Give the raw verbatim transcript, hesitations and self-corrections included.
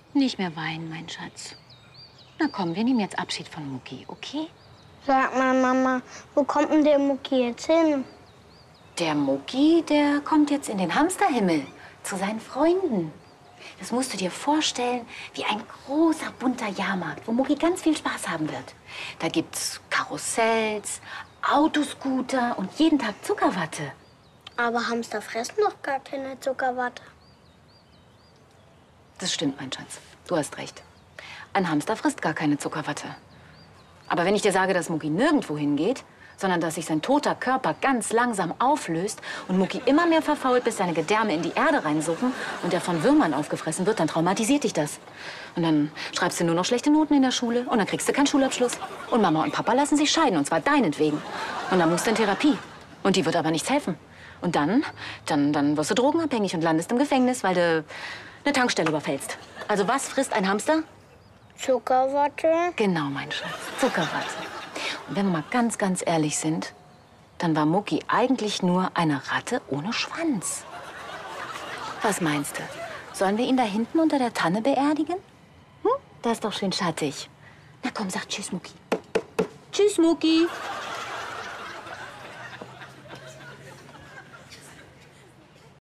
Nicht mehr weinen, mein Schatz. Na komm, wir nehmen jetzt Abschied von Mucki, okay? Sag mal, Mama, wo kommt denn der Mucki jetzt hin? Der Mucki, der kommt jetzt in den Hamsterhimmel zu seinen Freunden. Das musst du dir vorstellen wie ein großer, bunter Jahrmarkt, wo Mucki ganz viel Spaß haben wird. Da gibt's Karussells, Autoscooter und jeden Tag Zuckerwatte. Aber Hamster fressen doch gar keine Zuckerwatte. Das stimmt, mein Schatz. Du hast recht. Ein Hamster frisst gar keine Zuckerwatte. Aber wenn ich dir sage, dass Mucki nirgendwo hingeht, sondern dass sich sein toter Körper ganz langsam auflöst und Mucki immer mehr verfault, bis seine Gedärme in die Erde reinsuchen und er von Würmern aufgefressen wird, dann traumatisiert dich das. Und dann schreibst du nur noch schlechte Noten in der Schule und dann kriegst du keinen Schulabschluss. Und Mama und Papa lassen sich scheiden, und zwar deinetwegen. Und dann musst du in Therapie. Und die wird aber nichts helfen. Und dann, dann, dann wirst du drogenabhängig und landest im Gefängnis, weil du eine Tankstelle überfällst. Also was frisst ein Hamster? Zuckerwatte? Genau, mein Schatz, Zuckerwatte. Und wenn wir mal ganz, ganz ehrlich sind, dann war Mucki eigentlich nur eine Ratte ohne Schwanz. Was meinst du? Sollen wir ihn da hinten unter der Tanne beerdigen? Hm? Da ist doch schön schattig. Na komm, sag Tschüss, Mucki. Tschüss, Mucki.